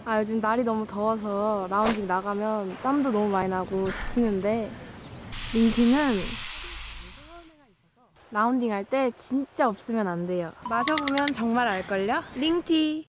아, 요즘 날이 너무 더워서 라운딩 나가면 땀도 너무 많이 나고 지치는데 링티는 라운딩 할 때 진짜 없으면 안 돼요. 마셔보면 정말 알걸요? 링티!